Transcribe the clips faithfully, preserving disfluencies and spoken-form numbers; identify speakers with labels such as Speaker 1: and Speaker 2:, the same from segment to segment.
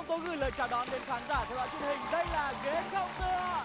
Speaker 1: tố gửi lời chào đón đến khán giả theo dõi truyền hình. Đây là ghế không tựa.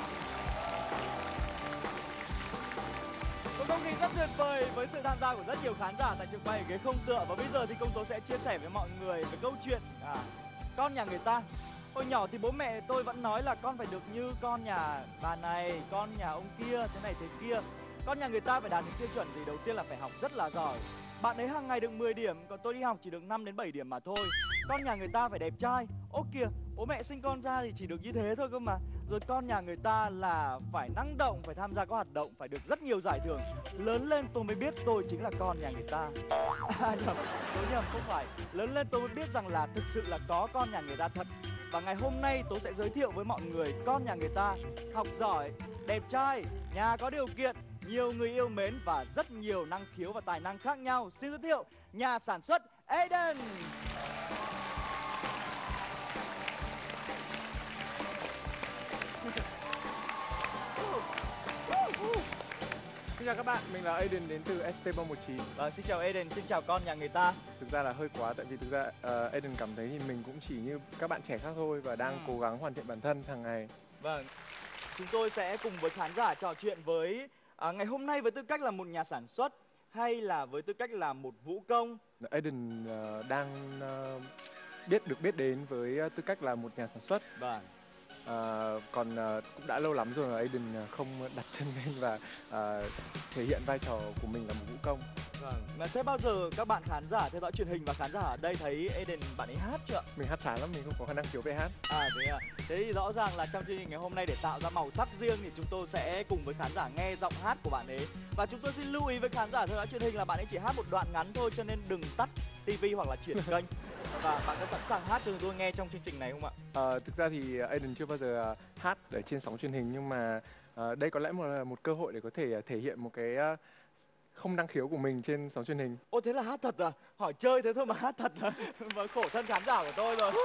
Speaker 1: Một không khí rất tuyệt vời với sự tham gia của rất nhiều khán giả tại trường quay ghế không tựa. Và bây giờ thì công tố sẽ chia sẻ với mọi người về câu chuyện à, con nhà người ta. Hồi nhỏ thì bố mẹ tôi vẫn nói là con phải được như con nhà bà này, con nhà ông kia, thế này thế kia. Con nhà người ta phải đạt những tiêu chuẩn gì? Đầu tiên là phải học rất là giỏi. Bạn ấy hàng ngày được mười điểm, còn tôi đi học chỉ được năm đến bảy điểm mà thôi. Con nhà người ta phải đẹp trai. Ô kìa, bố mẹ sinh con ra thì chỉ được như thế thôi cơ mà. Rồi con nhà người ta là phải năng động, phải tham gia các hoạt động, phải được rất nhiều giải thưởng. Lớn lên tôi mới biết tôi chính là con nhà người ta. À nhầm, tôi nhầm, không phải. Lớn lên tôi mới biết rằng là thực sự là có con nhà người ta thật. Và ngày hôm nay tôi sẽ giới thiệu với mọi người con nhà người ta học giỏi, đẹp trai, nhà có điều kiện, nhiều người yêu mến và rất nhiều năng khiếu và tài năng khác nhau. Xin giới thiệu nhà sản xuất Eden.
Speaker 2: Xin chào các bạn, mình là Eden đến từ ét tê ba một chín.
Speaker 1: Vâng, xin chào Eden, xin chào con nhà người ta.
Speaker 2: Thực ra là hơi quá, tại vì thực ra uh, Eden cảm thấy thì mình cũng chỉ như các bạn trẻ khác thôi và đang ừ. cố gắng hoàn thiện bản thân hàng ngày.
Speaker 1: Vâng, chúng tôi sẽ cùng với khán giả trò chuyện với à, ngày hôm nay với tư cách là một nhà sản xuất hay là với tư cách là một vũ công.
Speaker 2: Eden uh, đang uh, biết được biết đến với tư cách là một nhà sản xuất.
Speaker 1: Vâng.
Speaker 2: Uh, còn uh, cũng đã lâu lắm rồi mà Eden không đặt chân lên và uh, thể hiện vai trò của mình là một vũ công.
Speaker 1: Vâng. Mà thế bao giờ các bạn khán giả theo dõi truyền hình và khán giả ở đây thấy Eden bạn ấy hát chưa?
Speaker 2: Mình hát chán lắm, mình không có khả năng khiếu về hát.
Speaker 1: À thế à. Thế thì rõ ràng là trong chương trình ngày hôm nay để tạo ra màu sắc riêng thì chúng tôi sẽ cùng với khán giả nghe giọng hát của bạn ấy. Và chúng tôi xin lưu ý với khán giả theo dõi truyền hình là bạn ấy chỉ hát một đoạn ngắn thôi, cho nên đừng tắt tivi hoặc là chuyển kênh. Và bạn có sẵn sàng hát cho chúng tôi nghe trong chương trình này không ạ?
Speaker 2: À, thực ra thì Eden chưa bao giờ hát ở trên sóng truyền hình, nhưng mà uh, đây có lẽ một một cơ hội để có thể thể hiện một cái uh, không năng khiếu của mình trên sóng truyền hình.
Speaker 1: Ô thế là hát thật à? Hỏi chơi thế thôi mà hát thật à? Và khổ thân khán giả của tôi rồi.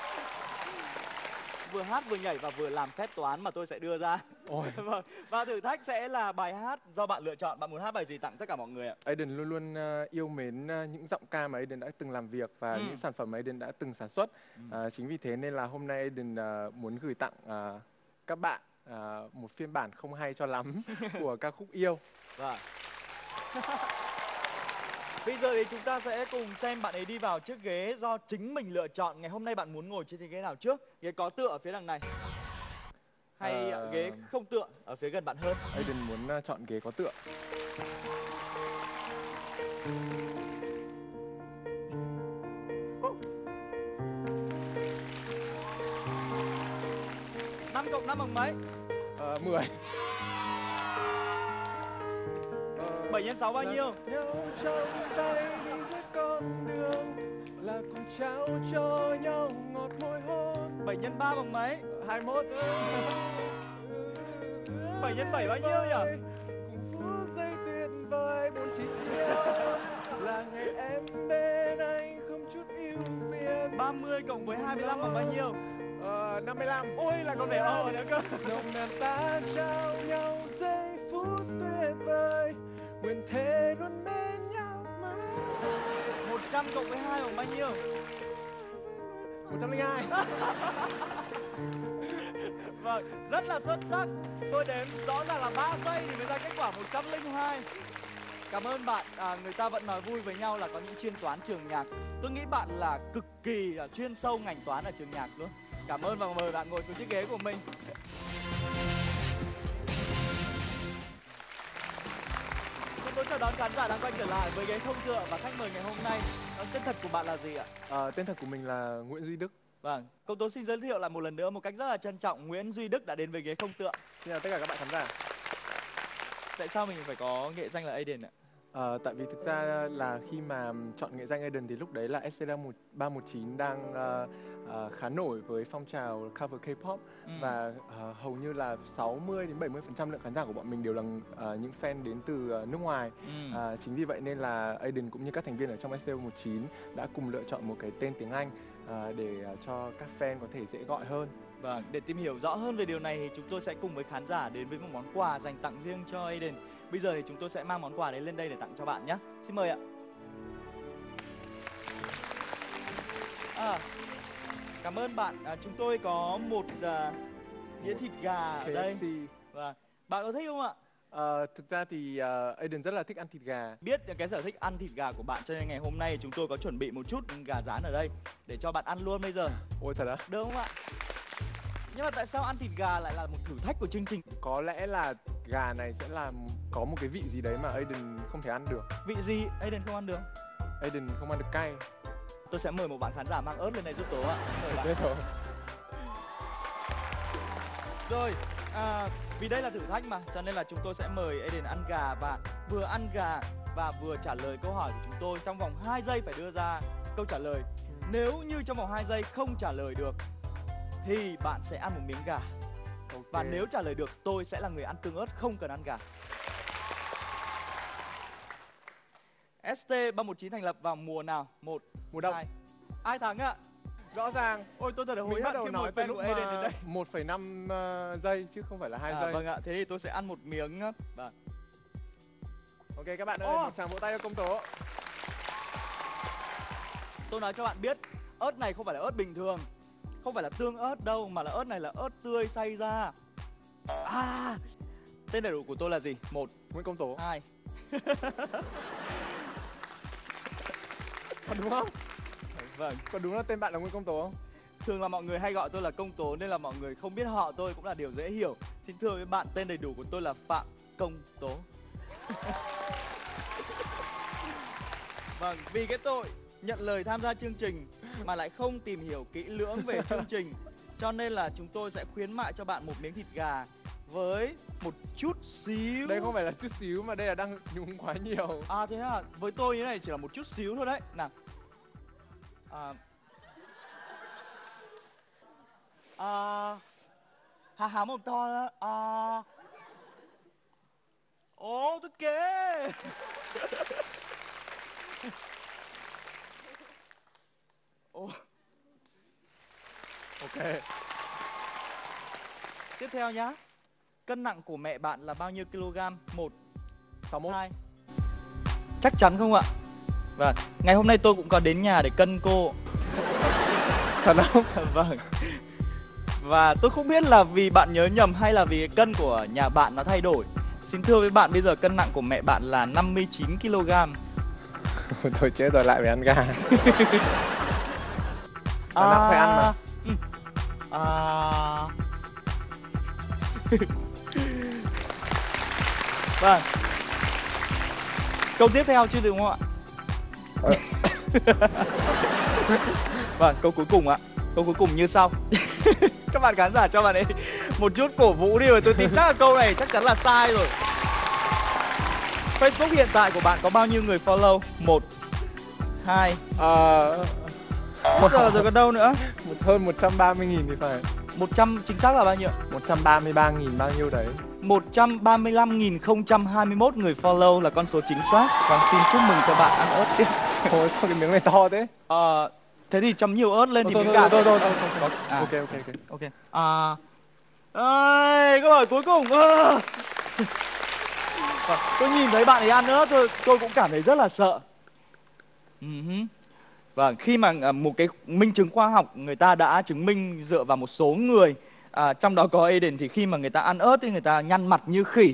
Speaker 1: Vừa hát vừa nhảy và vừa làm phép toán mà tôi sẽ đưa ra.
Speaker 2: Ôi.
Speaker 1: Và thử thách sẽ là bài hát do bạn lựa chọn. Bạn muốn hát bài gì tặng tất cả mọi người ạ?
Speaker 2: Eden luôn luôn uh, yêu mến uh, những giọng ca mà Eden đã từng làm việc và ừ. những sản phẩm mà Eden đã từng sản xuất. Ừ. Uh, chính vì thế nên là hôm nay Eden uh, muốn gửi tặng uh, các bạn uh, một phiên bản không hay cho lắm của ca khúc Yêu.
Speaker 1: Vâng. Bây giờ thì chúng ta sẽ cùng xem bạn ấy đi vào chiếc ghế do chính mình lựa chọn. Ngày hôm nay bạn muốn ngồi trên chiếc ghế nào trước? Ghế có tựa ở phía đằng này hay à... ghế không tựa ở phía gần bạn hơn?
Speaker 2: Eden muốn uh, chọn ghế có tựa.
Speaker 1: Năm cộng năm bằng mấy?
Speaker 2: Uh, mười.
Speaker 1: Bảy nhân sáu bao nhiêu?
Speaker 2: Nhau trong tay đi giữa con đường là cùng trao cho nhau ngọt môi hôn.
Speaker 1: Bảy nhân ba bằng mấy?
Speaker 2: Hai mốt.
Speaker 1: Bảy nhân bảy bao nhiêu nhỉ?
Speaker 2: Cùng phút giây tuyệt vời bốn chín yêu là ngày em bên anh không chút ưu phiền.
Speaker 1: Ba mươi cộng với hai mươi lăm bằng bao nhiêu?
Speaker 2: Ờ, năm mươi lăm.
Speaker 1: Ôi là còn phải ờ nữa cơ.
Speaker 2: Nồng nàn ta trao nhau giây phút tuyệt vời, nguyện thề luôn bên nhau mãi.
Speaker 1: Một trăm cộng với hai bằng bao nhiêu?
Speaker 2: Một trăm linh hai.
Speaker 1: Vâng, rất là xuất sắc. Tôi đếm rõ ràng là ba giây thì mới ra kết quả một trăm linh hai. Cảm ơn bạn. À, người ta vẫn nói vui với nhau là có những chuyên toán trường nhạc. Tôi nghĩ bạn là cực kỳ là chuyên sâu ngành toán ở trường nhạc luôn. Cảm ơn và mời bạn ngồi xuống chiếc ghế của mình. Chúng tôi chào đón khán giả đang quay trở lại với ghế không tựa và khách mời ngày hôm nay. Tên thật của bạn là gì ạ?
Speaker 2: À, tên thật của mình là Nguyễn Duy Đức.
Speaker 1: Vâng, công tố xin giới thiệu lại một lần nữa một cách rất là trân trọng, Nguyễn Duy Đức đã đến với ghế không tựa.
Speaker 2: Xin chào tất cả các bạn khán giả.
Speaker 1: Tại sao mình phải có nghệ danh là Eden ạ?
Speaker 2: À, tại vì thực ra là khi mà chọn nghệ danh Eden thì lúc đấy là ét tê ba một chín đang uh, uh, khá nổi với phong trào cover K-pop. Ừ. Và uh, hầu như là sáu mươi đến bảy mươi phần trăm lượng khán giả của bọn mình đều là uh, những fan đến từ uh, nước ngoài. Ừ. Uh, chính vì vậy nên là Eden cũng như các thành viên ở trong ét tê ba một chín đã cùng lựa chọn một cái tên tiếng Anh uh, để uh, cho các fan có thể dễ gọi hơn.
Speaker 1: Vâng, để tìm hiểu rõ hơn về điều này thì chúng tôi sẽ cùng với khán giả đến với một món quà dành tặng riêng cho Eden. Bây giờ thì chúng tôi sẽ mang món quà đấy lên đây để tặng cho bạn nhé. Xin mời ạ. À, Cảm ơn bạn. À, chúng tôi có một à, đĩa thịt gà ở đây.
Speaker 2: ca ép xê.
Speaker 1: Và bạn có thích không ạ?
Speaker 2: Ờ, thực ra thì uh, Aiden rất là thích ăn thịt gà.
Speaker 1: Biết cái sở thích ăn thịt gà của bạn cho nên ngày hôm nay chúng tôi có chuẩn bị một chút gà rán ở đây để cho bạn ăn luôn bây giờ.
Speaker 2: Ôi thật á?
Speaker 1: Được không ạ? Nhưng mà tại sao ăn thịt gà lại là một thử thách của chương trình?
Speaker 2: Có lẽ là gà này sẽ là có một cái vị gì đấy mà Aiden không thể ăn được.
Speaker 1: Vị gì Aiden không ăn được?
Speaker 2: Aiden không ăn được cay.
Speaker 1: Tôi sẽ mời một bạn khán giả mang ớt lên đây giúp Tố ạ. Xin mời bạn.
Speaker 2: Chết rồi.
Speaker 1: Rồi, à, vì đây là thử thách mà, cho nên là chúng tôi sẽ mời Aiden ăn gà và vừa ăn gà và vừa trả lời câu hỏi của chúng tôi. Trong vòng hai giây phải đưa ra câu trả lời. Nếu như trong vòng hai giây không trả lời được thì bạn sẽ ăn một miếng gà.
Speaker 2: Okay.
Speaker 1: Và nếu trả lời được, tôi sẽ là người ăn tương ớt, không cần ăn gà. ét tê ba một chín thành lập vào mùa nào? Một,
Speaker 2: mùa đông.
Speaker 1: hai. Ai thắng ạ?
Speaker 2: Rõ ràng.
Speaker 1: Ôi tôi thật là hối
Speaker 2: Mình
Speaker 1: hận
Speaker 2: bắt đầu
Speaker 1: khi
Speaker 2: nói
Speaker 1: một
Speaker 2: từ
Speaker 1: fan
Speaker 2: lúc
Speaker 1: của Aiden đến đây.
Speaker 2: một phẩy năm uh, giây chứ không phải là hai
Speaker 1: À,
Speaker 2: giây.
Speaker 1: vâng ạ, thế thì tôi sẽ ăn một miếng. Vâng.
Speaker 2: Ok các bạn ơi,
Speaker 1: Oh.
Speaker 2: một tràng vỗ tay cho công tố.
Speaker 1: Tôi nói cho bạn biết, ớt này không phải là ớt bình thường, không phải là tương ớt đâu, mà là ớt này là ớt tươi xay ra. À, tên đầy đủ của tôi là gì? Một,
Speaker 2: Nguyễn Công Tố.
Speaker 1: hai.
Speaker 2: Còn đúng không?
Speaker 1: Vâng,
Speaker 2: Còn đúng là tên bạn là Nguyễn Công Tố không?
Speaker 1: thường là mọi người hay gọi tôi là Công Tố nên là mọi người không biết họ tôi cũng là điều dễ hiểu. Xin thưa với bạn, tên đầy đủ của tôi là Phạm Công Tố. Vâng, vì cái tội nhận lời tham gia chương trình mà lại không tìm hiểu kỹ lưỡng về chương trình, cho nên là chúng tôi sẽ khuyến mại cho bạn một miếng thịt gà với một chút xíu.
Speaker 2: Đây không phải là chút xíu mà đây là đang nhúng quá nhiều.
Speaker 1: À thế à, với tôi như này chỉ là một chút xíu thôi đấy. Nào. À. À. Há há mồm to đó. À. Ồ, tôi kê. Ồ.
Speaker 2: Ok.
Speaker 1: Tiếp theo nhá. Cân nặng của mẹ bạn là bao nhiêu kg? Một,
Speaker 2: sáu mươi mốt.
Speaker 1: hai. Chắc chắn không ạ? Vâng, ngày hôm nay tôi cũng có đến nhà để cân cô.
Speaker 2: Thật không?
Speaker 1: Vâng. Và tôi không biết là vì bạn nhớ nhầm hay là vì cái cân của nhà bạn nó thay đổi. Xin thưa với bạn, bây giờ cân nặng của mẹ bạn là năm mươi chín ki lô gam.
Speaker 2: Thôi chết rồi, lại phải ăn gà. Là nặng phải ăn mà.
Speaker 1: Ừ. À... Vâng. Câu tiếp theo chứ đúng không ạ? Vâng, câu cuối cùng ạ. Câu cuối cùng như sau. Các bạn khán giả cho bạn ấy một chút cổ vũ đi, và tôi tin chắc là câu này chắc chắn là sai rồi. Facebook hiện tại của bạn có bao nhiêu người follow? Một, hai.
Speaker 2: Ờ...
Speaker 1: Bây giờ rồi còn đâu nữa?
Speaker 2: Một hơn một trăm ba mươi nghìn thì phải.
Speaker 1: Một trăm chính xác là bao nhiêu?
Speaker 2: một trăm ba mươi ba nghìn bao nhiêu đấy.
Speaker 1: một trăm ba mươi lăm nghìn không trăm hai mươi mốt người follow là con số chính xác. Và xin chúc mừng cho bạn ăn ớt tiếp.
Speaker 2: Thôi sao cái miếng này to thế?
Speaker 1: Ờ, thế thì chấm nhiều ớt lên thì
Speaker 2: thôi,
Speaker 1: miếng
Speaker 2: thôi,
Speaker 1: gà
Speaker 2: thôi,
Speaker 1: sẽ...
Speaker 2: thôi, thôi, thôi, thôi.
Speaker 1: À.
Speaker 2: Ok, ok, ok.
Speaker 1: Ok. À... Ơi, câu hỏi cuối cùng. À. Tôi nhìn thấy bạn ấy ăn ớt thôi, tôi cũng cảm thấy rất là sợ. Uh-huh. Vâng, khi mà một cái minh chứng khoa học người ta đã chứng minh dựa vào một số người, à, trong đó có Aiden, thì khi mà người ta ăn ớt thì người ta nhăn mặt như khỉ.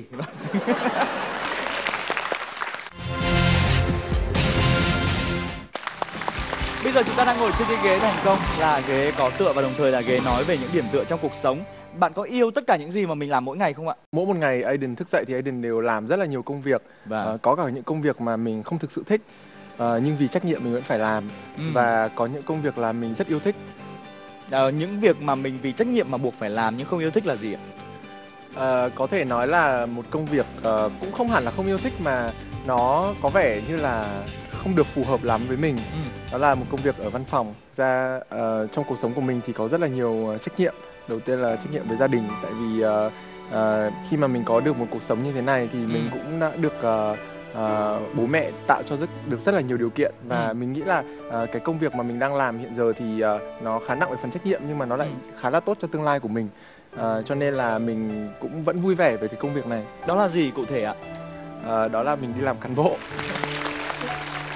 Speaker 1: Bây giờ chúng ta đang ngồi trên cái ghế thành công, là ghế có tựa và đồng thời là ghế nói về những điểm tựa trong cuộc sống. Bạn có yêu tất cả những gì mà mình làm mỗi ngày không ạ?
Speaker 2: Mỗi một ngày Aiden thức dậy thì Aiden đều làm rất là nhiều công việc.
Speaker 1: Vâng.
Speaker 2: uh, Có cả những công việc mà mình không thực sự thích, uh, nhưng vì trách nhiệm mình vẫn phải làm.
Speaker 1: Ừ.
Speaker 2: Và có những công việc là mình rất yêu thích.
Speaker 1: À, những việc mà mình vì trách nhiệm mà buộc phải làm nhưng không yêu thích là gì ạ?
Speaker 2: Uh, có thể nói là một công việc uh, cũng không hẳn là không yêu thích, mà nó có vẻ như là không được phù hợp lắm với mình.
Speaker 1: Ừ.
Speaker 2: Đó là một công việc ở văn phòng. Ra uh, trong cuộc sống của mình thì có rất là nhiều uh, trách nhiệm. Đầu tiên là trách nhiệm với gia đình, tại vì uh, uh, khi mà mình có được một cuộc sống như thế này thì ừ. mình cũng đã được uh, uh, bố mẹ tạo cho rất được rất là nhiều điều kiện. Và ừ. mình nghĩ là uh, cái công việc mà mình đang làm hiện giờ thì uh, nó khá nặng về phần trách nhiệm, nhưng mà nó lại ừ. khá là tốt cho tương lai của mình. Uh, cho nên là mình cũng vẫn vui vẻ với cái công việc này.
Speaker 1: Đó là gì cụ thể ạ?
Speaker 2: Uh, đó là mình đi làm cán bộ.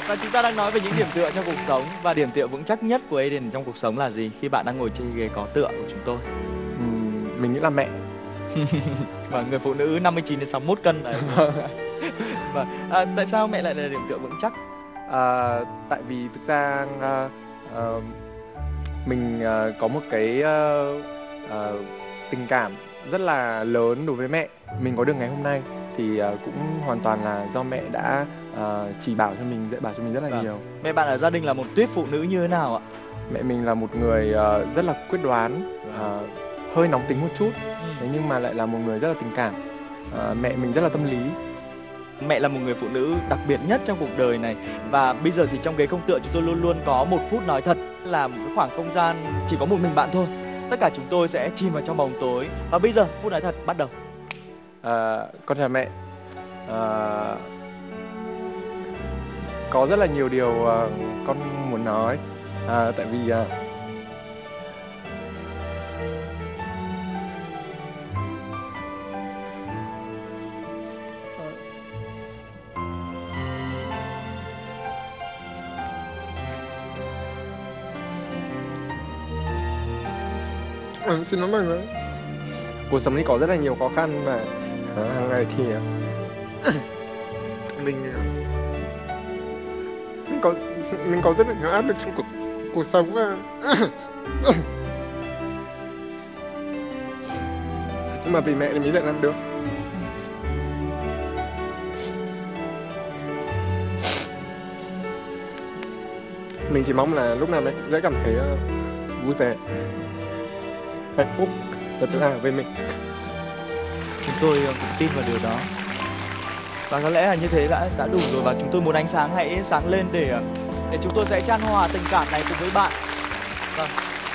Speaker 1: Và chúng ta đang nói về những điểm tựa trong cuộc sống, và điểm tựa vững chắc nhất của Eden trong cuộc sống là gì khi bạn đang ngồi trên ghế có tựa của chúng tôi?
Speaker 2: Ừm, mình nghĩ là mẹ.
Speaker 1: Và người phụ nữ năm mươi chín đến sáu mươi mốt cân đấy. Và à, tại sao mẹ lại là điểm tựa vững chắc?
Speaker 2: À, tại vì thực ra à, à, mình à, có một cái à, à, tình cảm rất là lớn đối với mẹ. Mình có được ngày hôm nay thì à, cũng hoàn toàn là do mẹ đã à, chỉ bảo cho mình, dạy bảo cho mình rất là
Speaker 1: Vâng.
Speaker 2: nhiều.
Speaker 1: Mẹ bạn ở gia đình là một tuyết phụ nữ như thế nào ạ?
Speaker 2: Mẹ mình là một người à, rất là quyết đoán, à, hơi nóng tính một chút, thế nhưng mà lại là một người rất là tình cảm. À, mẹ mình rất là tâm lý.
Speaker 1: Mẹ là một người phụ nữ đặc biệt nhất trong cuộc đời này. Và bây giờ thì trong ghế không tựa chúng tôi luôn luôn có một phút nói thật, là một cái khoảng không gian chỉ có một mình bạn thôi. Tất cả chúng tôi sẽ chìm vào trong bóng tối. Và bây giờ phút nói thật bắt đầu.
Speaker 2: À, con chào mẹ. À, có rất là nhiều điều uh, con muốn nói. À, tại vì uh, Em xin lỗi mọi người. Cuộc sống thì có rất là nhiều khó khăn mà à, hàng ngày thì mình mình có mình có rất là nhiều áp lực trong cuộc cuộc sống và nhưng mà vì mẹ thì mình lại làm được. Mình chỉ mong là lúc nào mẹ sẽ cảm thấy uh, vui vẻ, hạnh phúc và tự hào về mình.
Speaker 1: Chúng tôi cũng tin vào điều đó. Và có lẽ là như thế đã đã đủ rồi, và chúng tôi muốn ánh sáng hãy sáng lên để để chúng tôi sẽ chan hòa tình cảm này cùng với bạn. Vâng.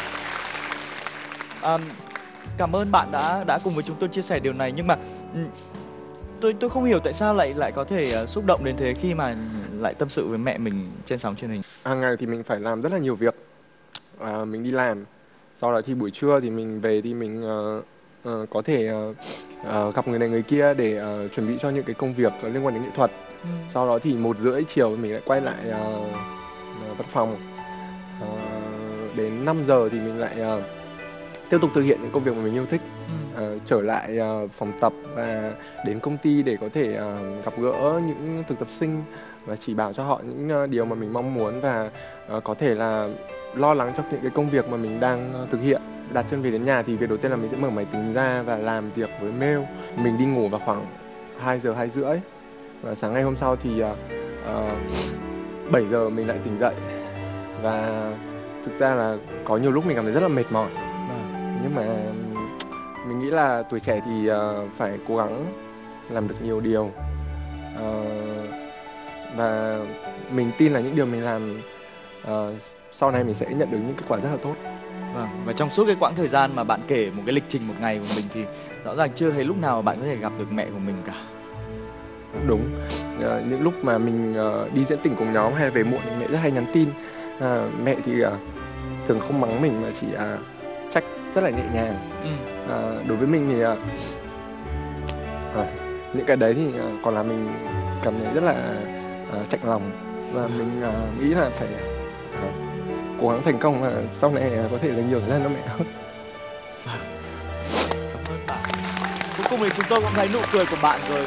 Speaker 1: À, cảm ơn bạn đã đã cùng với chúng tôi chia sẻ điều này, nhưng mà tôi tôi không hiểu tại sao lại lại có thể uh, xúc động đến thế khi mà lại tâm sự với mẹ mình trên sóng truyền hình.
Speaker 2: Hàng ngày thì mình phải làm rất là nhiều việc. À, mình đi làm, sau đó thì buổi trưa thì mình về thì mình uh, uh, có thể uh, uh, gặp người này người kia để uh, chuẩn bị cho những cái công việc liên quan đến nghệ thuật. Ừ. Sau đó thì một rưỡi chiều mình lại quay lại uh, uh, văn phòng. Uh, đến năm giờ thì mình lại uh, tiếp tục thực hiện những công việc mà mình yêu thích. Ừ. Uh, trở lại uh, phòng tập và đến công ty để có thể uh, gặp gỡ những thực tập sinh và chỉ bảo cho họ những uh, điều mà mình mong muốn, và uh, có thể là lo lắng cho những cái công việc mà mình đang uh, thực hiện. Đặt chân về đến nhà thì việc đầu tiên là mình sẽ mở máy tính ra và làm việc với mail. Mình đi ngủ vào khoảng hai giờ, hai rưỡi. Và sáng ngày hôm sau thì uh, uh, bảy giờ mình lại tỉnh dậy. Và thực ra là có nhiều lúc mình cảm thấy rất là mệt mỏi. Nhưng mà mình nghĩ là tuổi trẻ thì uh, phải cố gắng làm được nhiều điều. Uh, và mình tin là những điều mình làm uh, sau này mình sẽ nhận được những kết quả rất là tốt.
Speaker 1: Vâng, và trong suốt cái quãng thời gian mà bạn kể một cái lịch trình một ngày của mình thì rõ ràng chưa thấy lúc nào mà bạn có thể gặp được mẹ của mình cả.
Speaker 2: Đúng, uh, những lúc mà mình uh, đi diễn tỉnh cùng nhóm hay là về muộn thì mẹ rất hay nhắn tin. Uh, mẹ thì uh, thường không mắng mình mà chỉ uh, trách rất là nhẹ nhàng. Ừ. Uh, đối với mình thì uh, uh, những cái đấy thì uh, còn là mình cảm thấy rất là uh, chạnh lòng, và mình uh, nghĩ là phải uh, cố gắng thành công và sau này có thể dành nhiều thời gian cho mẹ hơn.
Speaker 1: Cảm ơn bạn. Cuối cùng thì chúng tôi cũng thấy nụ cười của bạn rồi.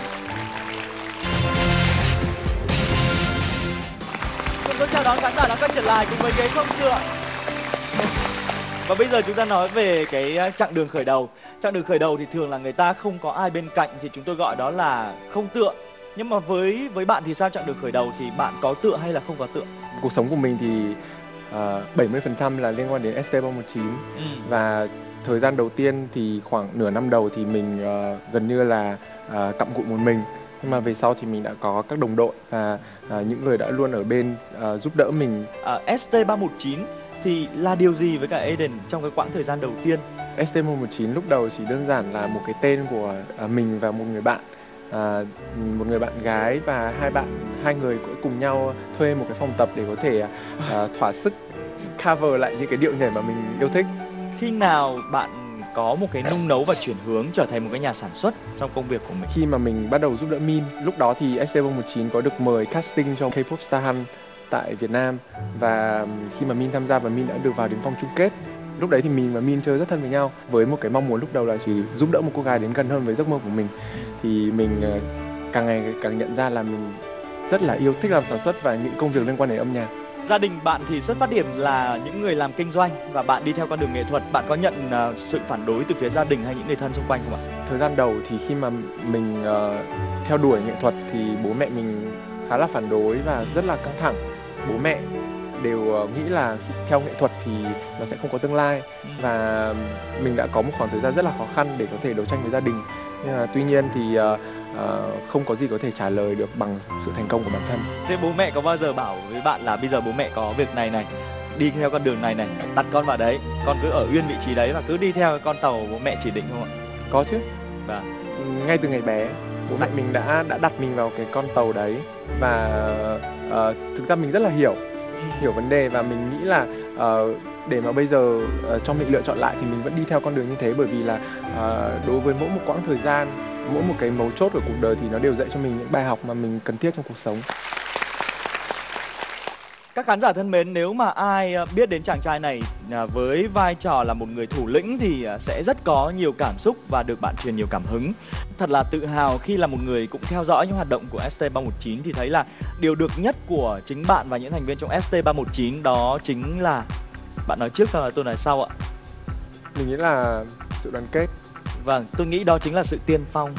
Speaker 1: Chúng tôi chào đón khán giả đã quay trở lại cùng với ghế không tựa. Và bây giờ chúng ta nói về cái chặng đường khởi đầu. Chặng đường khởi đầu thì thường là người ta không có ai bên cạnh thì chúng tôi gọi đó là không tựa. Nhưng mà với với bạn thì sao, chặng đường khởi đầu thì bạn có tựa hay là không có tựa?
Speaker 2: Cuộc sống của mình thì uh, bảy mươi phần trăm là liên quan đến S T ba một chín. Ừ. Và thời gian đầu tiên thì khoảng nửa năm đầu thì mình uh, gần như là uh, cặm cụi một mình. Nhưng mà về sau thì mình đã có các đồng đội và uh, những người đã luôn ở bên uh, giúp đỡ mình.
Speaker 1: uh, S T ba một chín thì là điều gì với cả Eden trong cái quãng thời gian đầu tiên?
Speaker 2: S T ba một chín lúc đầu chỉ đơn giản là một cái tên của uh, mình và một người bạn. À, một người bạn gái và hai bạn hai người cùng nhau thuê một cái phòng tập để có thể uh, thỏa sức cover lại những cái điệu nhảy mà mình yêu thích.
Speaker 1: Khi nào bạn có một cái nung nấu và chuyển hướng trở thành một cái nhà sản xuất trong công việc của mình?
Speaker 2: Khi mà mình bắt đầu giúp đỡ Min, lúc đó thì S T ba một chín có được mời casting cho K-pop Star Hunt tại Việt Nam. Và khi mà Min tham gia và Min đã được vào đến vòng chung kết, lúc đấy thì mình và Min chơi rất thân với nhau, với một cái mong muốn lúc đầu là chỉ giúp đỡ một cô gái đến gần hơn với giấc mơ của mình. Thì mình càng ngày càng nhận ra là mình rất là yêu thích làm sản xuất và những công việc liên quan đến âm nhạc.
Speaker 1: Gia đình bạn thì xuất phát điểm là những người làm kinh doanh và bạn đi theo con đường nghệ thuật. Bạn có nhận uh, sự phản đối từ phía gia đình hay những người thân xung quanh không ạ?
Speaker 2: Thời gian đầu thì khi mà mình uh, theo đuổi nghệ thuật thì bố mẹ mình khá là phản đối và rất là căng thẳng. Bố mẹ đều uh, nghĩ là theo nghệ thuật thì nó sẽ không có tương lai. ừ. Và mình đã có một khoảng thời gian rất là khó khăn để có thể đấu tranh với gia đình. Nhưng mà tuy nhiên thì uh, uh, không có gì có thể trả lời được bằng sự thành công của bản thân.
Speaker 1: Thế bố mẹ có bao giờ bảo với bạn là bây giờ bố mẹ có việc này này, đi theo con đường này này, đặt con vào đấy, con cứ ở yên vị trí đấy và cứ đi theo con tàu bố mẹ chỉ định không ạ?
Speaker 2: Có chứ.
Speaker 1: Vâng.
Speaker 2: Ngay từ ngày bé, bố mẹ mình đã đã đặt mình vào cái con tàu đấy. Và uh, thực ra mình rất là hiểu hiểu vấn đề, và mình nghĩ là uh, để mà bây giờ uh, cho mình lựa chọn lại thì mình vẫn đi theo con đường như thế, bởi vì là uh, đối với mỗi một quãng thời gian, mỗi một cái mấu chốt của cuộc đời thì nó đều dạy cho mình những bài học mà mình cần thiết trong cuộc sống.
Speaker 1: Các khán giả thân mến, nếu mà ai biết đến chàng trai này với vai trò là một người thủ lĩnh thì sẽ rất có nhiều cảm xúc và được bạn truyền nhiều cảm hứng. Thật là tự hào khi là một người cũng theo dõi những hoạt động của S T ba một chín thì thấy là điều được nhất của chính bạn và những thành viên trong S T ba một chín đó chính là... Bạn nói trước sau là tôi nói sau ạ.
Speaker 2: Mình nghĩ là sự đoàn kết.
Speaker 1: Vâng, tôi nghĩ đó chính là sự tiên phong.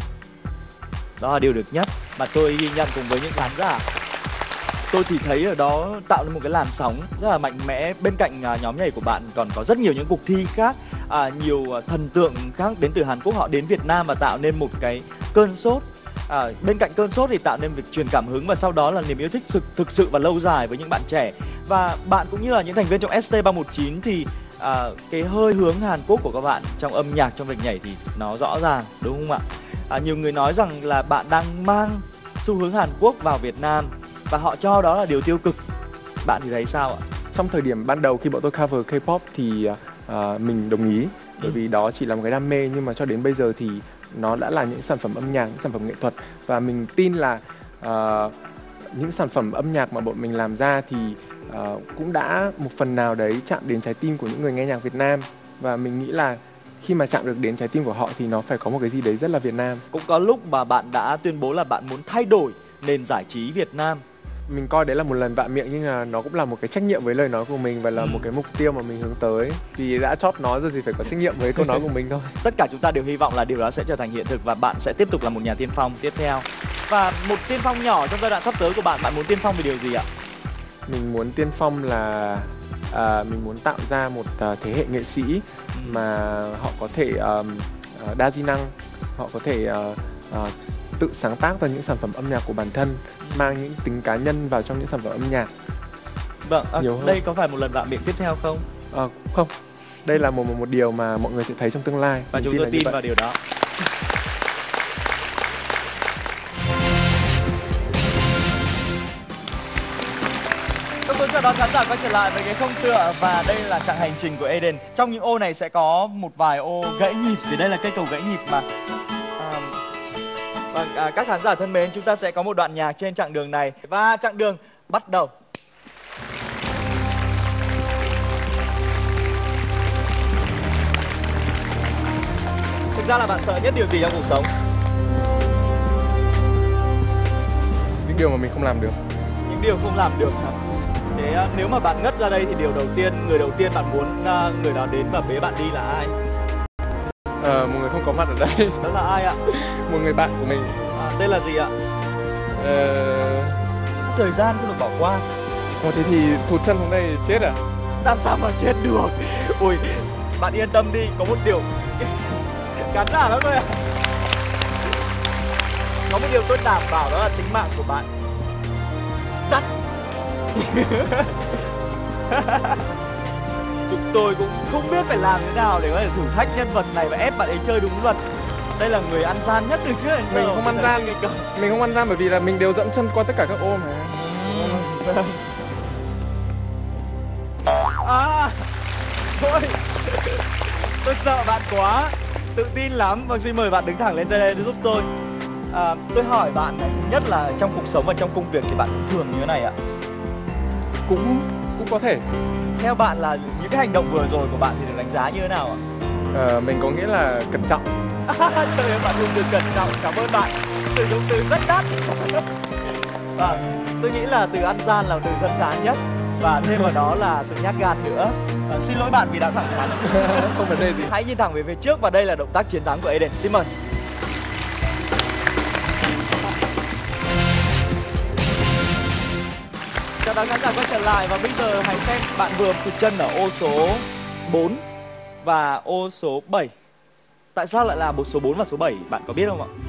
Speaker 1: Đó là điều được nhất mà tôi ghi nhận cùng với những khán giả. Tôi thì thấy ở đó tạo nên một cái làn sóng rất là mạnh mẽ. Bên cạnh uh, nhóm nhảy của bạn còn có rất nhiều những cuộc thi khác, uh, nhiều uh, thần tượng khác đến từ Hàn Quốc họ đến Việt Nam và tạo nên một cái cơn sốt. À, bên cạnh cơn sốt thì tạo nên việc truyền cảm hứng và sau đó là niềm yêu thích thực, thực sự và lâu dài với những bạn trẻ. Và bạn cũng như là những thành viên trong S T ba một chín thì à, cái hơi hướng Hàn Quốc của các bạn trong âm nhạc, trong việc nhảy thì nó rõ ràng, đúng không ạ? À, nhiều người nói rằng là bạn đang mang xu hướng Hàn Quốc vào Việt Nam và họ cho đó là điều tiêu cực. Bạn thì thấy sao ạ?
Speaker 2: Trong thời điểm ban đầu khi bọn tôi cover K-pop thì uh, mình đồng ý, bởi ừ. vì đó chỉ là một cái đam mê, nhưng mà cho đến bây giờ thì nó đã là những sản phẩm âm nhạc, những sản phẩm nghệ thuật. Và mình tin là uh, những sản phẩm âm nhạc mà bọn mình làm ra thì uh, cũng đã một phần nào đấy chạm đến trái tim của những người nghe nhạc Việt Nam. Và mình nghĩ là khi mà chạm được đến trái tim của họ thì nó phải có một cái gì đấy rất là Việt Nam.
Speaker 1: Cũng có lúc mà bạn đã tuyên bố là bạn muốn thay đổi nền giải trí Việt Nam.
Speaker 2: Mình coi đấy là một lần vạ miệng, nhưng mà nó cũng là một cái trách nhiệm với lời nói của mình và là ừ. một cái mục tiêu mà mình hướng tới. Vì đã chót nói rồi thì phải có trách nhiệm với câu nói của mình thôi.
Speaker 1: Tất cả chúng ta đều hy vọng là điều đó sẽ trở thành hiện thực và bạn sẽ tiếp tục là một nhà tiên phong tiếp theo. Và một tiên phong nhỏ trong giai đoạn sắp tới của bạn, bạn muốn tiên phong về điều gì ạ?
Speaker 2: Mình muốn tiên phong là à, mình muốn tạo ra một uh, thế hệ nghệ sĩ ừ. mà họ có thể um, đa di năng, họ có thể uh, uh, tự sáng tác ra những sản phẩm âm nhạc của bản thân, mang những tính cá nhân vào trong những sản phẩm âm nhạc.
Speaker 1: Vâng, à, đây có phải một lần vạ miệng tiếp theo không?
Speaker 2: À, không, đây là một, một một điều mà mọi người sẽ thấy trong tương lai.
Speaker 1: Và chúng tôi tin vào điều đó. Tôi muốn chào đón khán giả quay trở lại với cái không tựa và đây là chặng hành trình của Eden. Trong những ô này sẽ có một vài ô gãy nhịp, vì đây là cây cầu gãy nhịp mà. Vâng, à, các khán giả thân mến, chúng ta sẽ có một đoạn nhạc trên chặng đường này và chặng đường bắt đầu. Thực ra là bạn sợ nhất điều gì trong cuộc sống?
Speaker 2: Những điều mà mình không làm được.
Speaker 1: Những điều không làm được hả? Thế à, nếu mà bạn ngất ra đây thì điều đầu tiên, người đầu tiên bạn muốn à, người đó đến và bế bạn đi là ai?
Speaker 2: Ờ, một người không có mặt ở đây.
Speaker 1: Đó là ai ạ?
Speaker 2: Một người bạn của mình.
Speaker 1: À, tên là gì ạ?
Speaker 2: Ờ...
Speaker 1: Thời gian không được bỏ qua.
Speaker 2: Ồ, thế thì thụt chân xuống đây chết à?
Speaker 1: Làm sao mà chết được? Ui, bạn yên tâm đi, có một điều khán giả đó thôi ạ. Có một điều tôi đảm bảo đó là tính mạng của bạn. Sắt. Chúng tôi cũng không biết phải làm thế nào để có thể thử thách nhân vật này và ép bạn ấy chơi đúng luật. Đây là người ăn gian nhất từ trước đến giờ.
Speaker 2: Mình không ăn gian, mình không ăn gian bởi vì là mình đều dẫm chân qua tất cả các ô mà.
Speaker 1: Ừ. À, thôi, tôi sợ bạn quá, tự tin lắm. Vâng, xin mời bạn đứng thẳng lên đây để giúp tôi. À, tôi hỏi bạn này, thứ nhất là trong cuộc sống và trong công việc thì bạn thường như thế này ạ?
Speaker 2: cũng cũng có thể.
Speaker 1: Theo bạn là những cái hành động vừa rồi của bạn thì được đánh giá như thế nào ạ?
Speaker 2: Ờ, mình có nghĩa là cẩn trọng.
Speaker 1: Trời ơi, bạn dùng từ cẩn trọng, cảm ơn bạn. Sử dụng từ rất đắt. Vâng, tôi nghĩ là từ ăn gian là từ dân dã nhất. Và thêm vào đó là sự nhát gan nữa. À, xin lỗi bạn vì đã thẳng thắn.
Speaker 2: Không vấn đề gì.
Speaker 1: Hãy nhìn thẳng về phía trước và đây là động tác chiến thắng của Eden. Xin mời. Chào đón khán giả quay trở lại và bây giờ hãy xem bạn vừa sụt chân ở ô số bốn và ô số bảy. Tại sao lại là một số bốn và số bảy, bạn có biết không ạ?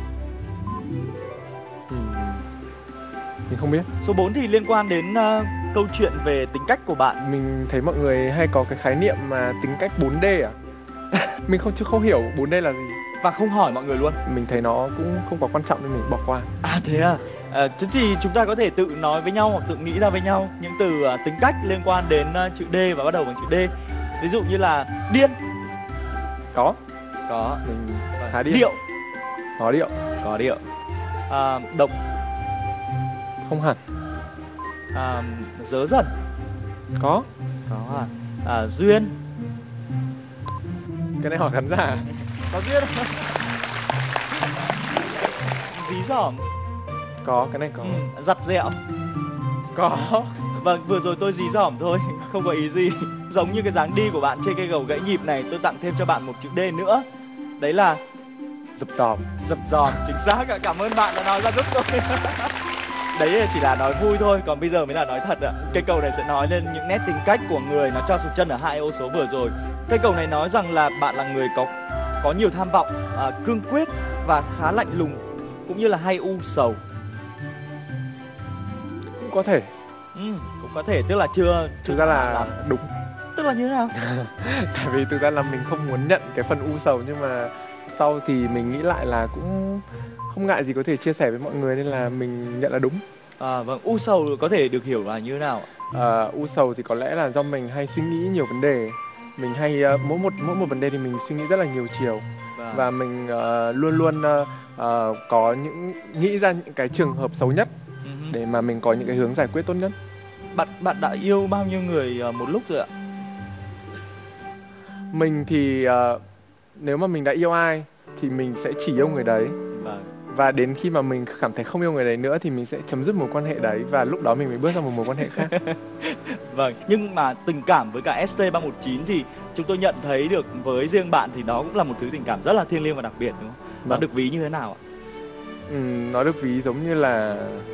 Speaker 2: Ừ. Mình không biết.
Speaker 1: Số bốn thì liên quan đến uh, câu chuyện về tính cách của bạn.
Speaker 2: Mình thấy mọi người hay có cái khái niệm mà tính cách bốn D à? Mình không chưa không hiểu bốn D là gì.
Speaker 1: Và không hỏi mọi người luôn.
Speaker 2: Mình thấy nó cũng không quá quan trọng nên mình bỏ qua.
Speaker 1: À thế à? À, thế thì chúng ta có thể tự nói với nhau hoặc tự nghĩ ra với nhau những từ uh, tính cách liên quan đến uh, chữ D và bắt đầu bằng chữ D. Ví dụ như là điên.
Speaker 2: Có.
Speaker 1: Có.
Speaker 2: Mình khá điên.
Speaker 1: Điệu.
Speaker 2: Có điệu.
Speaker 1: Có điệu. À, độc.
Speaker 2: Không hẳn.
Speaker 1: À, dớ dẩn.
Speaker 2: Có.
Speaker 1: Có à? À, duyên.
Speaker 2: Cái này hỏi khán giả.
Speaker 1: Có duyên không? Dí dỏm.
Speaker 2: Có, cái này có.
Speaker 1: Ừ, giặt dẹo.
Speaker 2: Có.
Speaker 1: Vâng, vừa rồi tôi dí dỏm thôi, không có ý gì. Giống như cái dáng đi của bạn trên cây gầu gãy nhịp này, tôi tặng thêm cho bạn một chữ D nữa. Đấy là
Speaker 2: dập dòm.
Speaker 1: Dập dòm, chính xác ạ. Cảm ơn bạn đã nói ra giúp tôi. Đấy chỉ là nói vui thôi, còn bây giờ mới là nói thật ạ. Cây cầu này sẽ nói lên những nét tính cách của người nó cho sụt chân ở hai ô số vừa rồi. Cây cầu này nói rằng là bạn là người có có nhiều tham vọng, à, cương quyết và khá lạnh lùng, cũng như là hay u sầu.
Speaker 2: Cũng có thể.
Speaker 1: Ừ, cũng có thể, tức là chưa
Speaker 2: Thực ra là
Speaker 1: làm.
Speaker 2: đúng.
Speaker 1: Tức là như thế nào?
Speaker 2: Tại vì thực ra là mình không muốn nhận cái phần u sầu, nhưng mà sau thì mình nghĩ lại là cũng không ngại gì có thể chia sẻ với mọi người nên là mình nhận là đúng.
Speaker 1: À, vâng, u sầu có thể được hiểu là như thế nào?
Speaker 2: À, u sầu thì có lẽ là do mình hay suy nghĩ nhiều vấn đề. Mình hay uh, mỗi một mỗi một vấn đề thì mình suy nghĩ rất là nhiều chiều. Vâng. Và mình uh, luôn luôn uh, uh, có những nghĩ ra những cái trường hợp xấu nhất uh-huh. để mà mình có những cái hướng giải quyết tốt nhất.
Speaker 1: Bạn bạn đã yêu bao nhiêu người uh, một lúc rồi ạ?
Speaker 2: Mình thì uh, nếu mà mình đã yêu ai thì mình sẽ chỉ yêu người đấy.
Speaker 1: Vâng.
Speaker 2: Và đến khi mà mình cảm thấy không yêu người đấy nữa thì mình sẽ chấm dứt mối quan hệ đấy và lúc đó mình mới bước sang một mối quan hệ khác.
Speaker 1: Vâng, nhưng mà tình cảm với cả ét tê ba một chín thì chúng tôi nhận thấy được với riêng bạn thì đó cũng là một thứ tình cảm rất là thiêng liêng và đặc biệt, đúng không? Nó
Speaker 2: Vâng.
Speaker 1: được ví như thế nào ạ?
Speaker 2: Ừ, nó được ví giống như là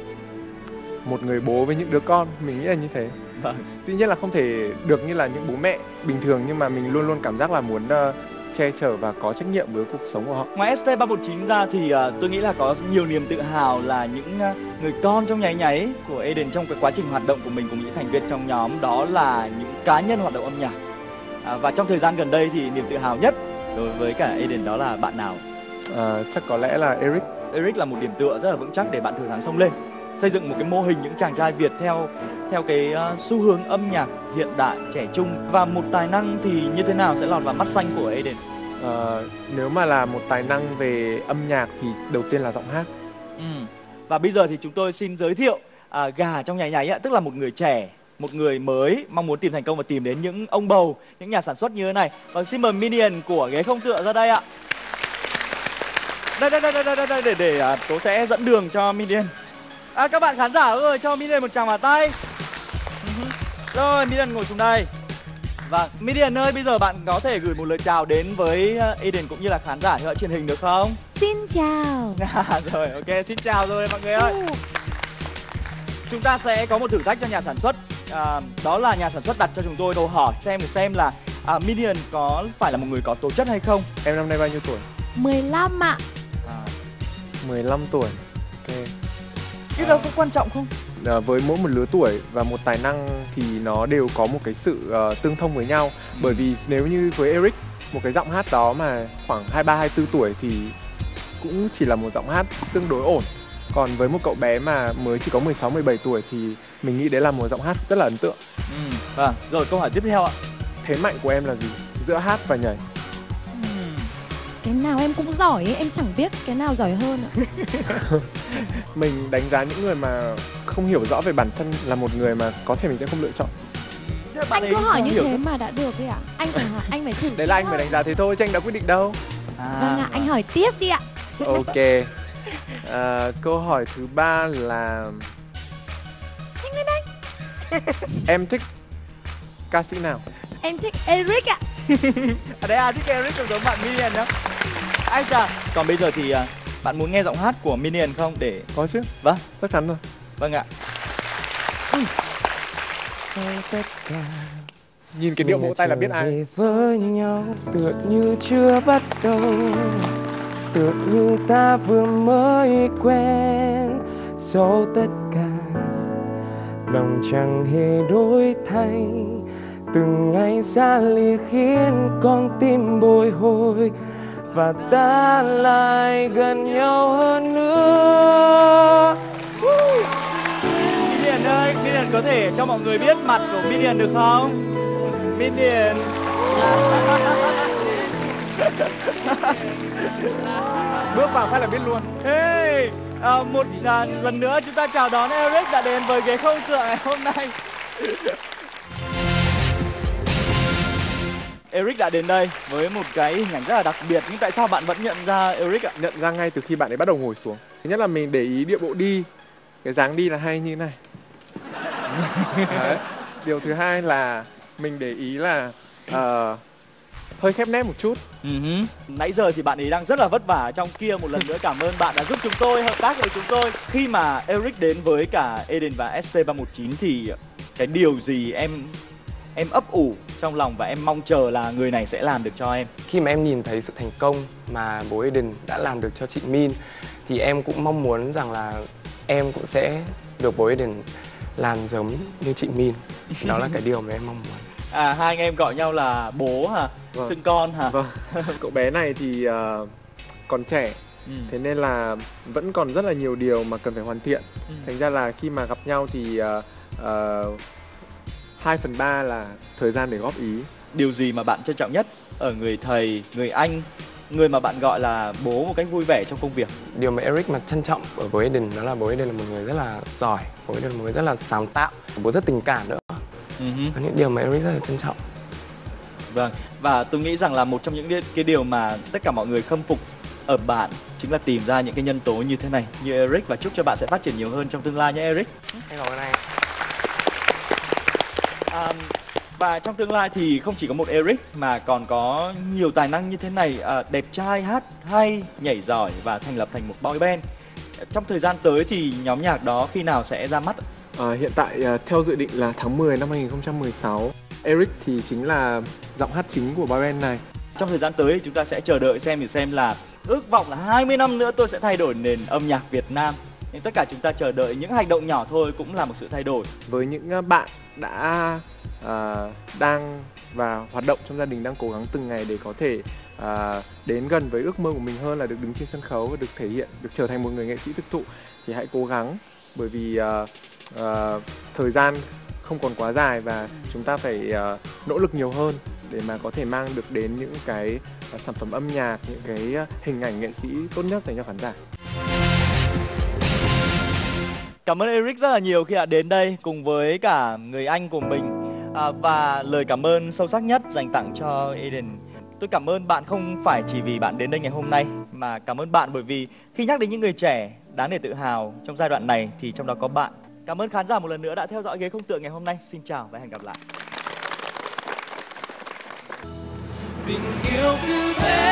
Speaker 2: một người bố với những đứa con, mình nghĩ là như thế.
Speaker 1: Vâng.
Speaker 2: Dĩ nhiên là không thể được như là những bố mẹ bình thường, nhưng mà mình luôn luôn cảm giác là muốn uh, che chở và có trách nhiệm với cuộc sống của họ.
Speaker 1: Ngoài ét tê ba một chín ra thì uh, tôi nghĩ là có nhiều niềm tự hào là những uh, người con trong nháy nháy của Eden trong cái quá trình hoạt động của mình cùng những thành viên trong nhóm, đó là những cá nhân hoạt động âm nhạc. À, và trong thời gian gần đây thì niềm tự hào nhất đối với cả Eden đó là bạn nào?
Speaker 2: À, chắc có lẽ là Eric.
Speaker 1: Eric là một điểm tựa rất là vững chắc để bạn thử thắng xông lên, xây dựng một cái mô hình những chàng trai Việt theo theo cái uh, xu hướng âm nhạc hiện đại trẻ trung. Và một tài năng thì như thế nào sẽ lọt vào mắt xanh của Eden?
Speaker 2: À, nếu mà là một tài năng về âm nhạc thì đầu tiên là giọng hát.
Speaker 1: Ừ. Và bây giờ thì chúng tôi xin giới thiệu à, gà trong nháy nháy, tức là một người trẻ, một người mới mong muốn tìm thành công và tìm đến những ông bầu, những nhà sản xuất như thế này. Và xin mời Minion của ghế không tựa ra đây ạ. Đây đây đây đây đây, đây để để à, Tố sẽ dẫn đường cho Minion. À, các bạn khán giả ơi, cho Minion một tràng pháo tay. Rồi, Minion ngồi xuống đây. Vâng, Minion ơi, bây giờ bạn có thể gửi một lời chào đến với Eden cũng như là khán giả theo dõi truyền hình được không?
Speaker 3: Xin chào.
Speaker 1: À, rồi, ok, xin chào rồi mọi người ơi. Chúng ta sẽ có một thử thách cho nhà sản xuất. À, đó là nhà sản xuất đặt cho chúng tôi câu hỏi xem để xem là à, Minion có phải là một người có tố chất hay không.
Speaker 2: Em năm nay bao nhiêu tuổi?
Speaker 3: mười lăm ạ.
Speaker 1: À.
Speaker 2: mười lăm tuổi. Ok.
Speaker 1: Cái đó có quan trọng không?
Speaker 2: À, với mỗi một lứa tuổi và một tài năng thì nó đều có một cái sự uh, tương thông với nhau. Ừ. Bởi vì nếu như với Eric, một cái giọng hát đó mà khoảng hai mươi ba, hai mươi bốn tuổi thì cũng chỉ là một giọng hát tương đối ổn. Còn với một cậu bé mà mới chỉ có mười sáu, mười bảy tuổi thì mình nghĩ đấy là một giọng hát rất là ấn tượng.
Speaker 1: Ừ. Vâng, rồi câu hỏi tiếp theo ạ.
Speaker 2: Thế mạnh của em là gì? Giữa hát và nhảy.
Speaker 1: Ừ.
Speaker 3: cái nào em cũng giỏi ấy, em chẳng biết cái nào giỏi hơn ạ.
Speaker 2: Mình đánh giá những người mà không hiểu rõ về bản thân là một người mà có thể mình sẽ không lựa chọn.
Speaker 3: Anh cứ hỏi như thế mà đã được ấy ạ. Anh phải hỏi, anh phải thử.
Speaker 2: Đấy là anh phải đánh giá thế thôi, chứ anh đã quyết định đâu.
Speaker 1: À,
Speaker 3: Vâng ạ, anh hỏi tiếp đi ạ.
Speaker 2: Ok. À, câu hỏi thứ ba là
Speaker 3: Nhanh lên anh.
Speaker 2: em thích ca sĩ nào?
Speaker 3: Em thích Eric ạ.
Speaker 1: ở đây à, thích Eric cũng giống bạn Minion đó. Anh chà, còn bây giờ thì à, bạn muốn nghe giọng hát của Minion không để...
Speaker 2: Có chứ.
Speaker 1: Vâng,
Speaker 2: Chắc chắn rồi.
Speaker 1: vâng ạ.
Speaker 2: Nhìn cái điệu vỗ tay là biết ai.
Speaker 4: Với nhau tựa như chưa bắt đầu, tựa như ta vừa mới quen. Sau tất cả lòng chẳng hề đổi thay, từng ngày xa lìa khiến con tim bồi hồi, và ta lại gần nhau hơn nữa.
Speaker 1: Minion ơi, Minion có thể cho mọi người biết mặt của Minion được không? Minion.
Speaker 2: Bước vào phát là biết luôn.
Speaker 1: Hey, à, một à, lần nữa chúng ta chào đón Eric đã đến với ghế không tựa ngày hôm nay. Eric đã đến đây với một cái hình ảnh rất là đặc biệt, nhưng tại sao bạn vẫn nhận ra Eric ạ?
Speaker 2: Nhận ra ngay từ khi bạn ấy bắt đầu ngồi xuống. Thứ nhất là mình để ý điệu bộ đi, cái dáng đi là hay như này. Đấy. Điều thứ hai là mình để ý là uh, hơi khép nép một chút.
Speaker 1: Uh-huh. Nãy giờ thì bạn ấy đang rất là vất vả trong kia. Một lần nữa cảm ơn bạn đã giúp chúng tôi hợp tác với chúng tôi. Khi mà Eric đến với cả Eden và S T ba một chín thì cái điều gì em em ấp ủ trong lòng và em mong chờ là người này sẽ làm được cho em?
Speaker 4: Khi mà em nhìn thấy sự thành công mà bố Eden đã làm được cho chị Min, thì em cũng mong muốn rằng là em cũng sẽ được bố Eden làm giống như chị Min. Đó là cái điều mà em mong muốn.
Speaker 1: À, hai anh em gọi nhau là bố hả?
Speaker 2: Vâng.
Speaker 1: Xưng con hả?
Speaker 2: Vâng. Cậu bé này thì uh, còn trẻ,
Speaker 1: Ừ.
Speaker 2: thế nên là vẫn còn rất là nhiều điều mà cần phải hoàn thiện.
Speaker 1: Ừ.
Speaker 2: Thành ra là khi mà gặp nhau thì hai phần ba là thời gian để góp ý.
Speaker 1: Điều gì mà bạn trân trọng nhất ở người thầy, người anh, người mà bạn gọi là bố một cách vui vẻ trong công việc?
Speaker 4: Điều mà Eric mà trân trọng ở bố Eden đó là bố Eden là một người rất là giỏi, bố Eden là một người rất là sáng tạo, bố rất tình cảm nữa.
Speaker 1: Uh-huh.
Speaker 4: Đó là những điều mà Eric rất là trân trọng.
Speaker 1: Vâng, và tôi nghĩ rằng là một trong những cái điều mà tất cả mọi người khâm phục ở bạn chính là tìm ra những cái nhân tố như thế này, như Eric, và chúc cho bạn sẽ phát triển nhiều hơn trong tương lai nhé Eric.
Speaker 4: Em cảm ơn anh.
Speaker 1: À, và trong tương lai thì không chỉ có một Eric mà còn có nhiều tài năng như thế này, à, đẹp trai, hát hay, nhảy giỏi và thành lập thành một boy band. Trong thời gian tới thì nhóm nhạc đó khi nào sẽ ra mắt?
Speaker 2: À, hiện tại uh, theo dự định là tháng mười năm hai nghìn không trăm mười sáu. Eric thì chính là giọng hát chính của boy band này.
Speaker 1: Trong thời gian tới chúng ta sẽ chờ đợi xem thì xem là ước vọng là hai mươi năm nữa tôi sẽ thay đổi nền âm nhạc Việt Nam. Nhưng tất cả chúng ta chờ đợi những hành động nhỏ thôi cũng là một sự thay đổi.
Speaker 2: Với những uh, bạn đã uh, đang và hoạt động trong gia đình, đang cố gắng từng ngày để có thể uh, đến gần với ước mơ của mình hơn là được đứng trên sân khấu và được thể hiện, được trở thành một người nghệ sĩ thực thụ, thì hãy cố gắng, bởi vì uh, uh, thời gian không còn quá dài và chúng ta phải uh, nỗ lực nhiều hơn để mà có thể mang được đến những cái uh, sản phẩm âm nhạc, những cái uh, hình ảnh nghệ sĩ tốt nhất dành cho khán giả.
Speaker 1: Cảm ơn Eric rất là nhiều khi đã đến đây cùng với cả người anh của mình, à, và lời cảm ơn sâu sắc nhất dành tặng cho Eden. Tôi cảm ơn bạn không phải chỉ vì bạn đến đây ngày hôm nay, mà cảm ơn bạn bởi vì khi nhắc đến những người trẻ đáng để tự hào trong giai đoạn này thì trong đó có bạn. Cảm ơn khán giả một lần nữa đã theo dõi ghế không tựa ngày hôm nay. Xin chào và hẹn gặp lại.
Speaker 5: Tình yêu cứ thế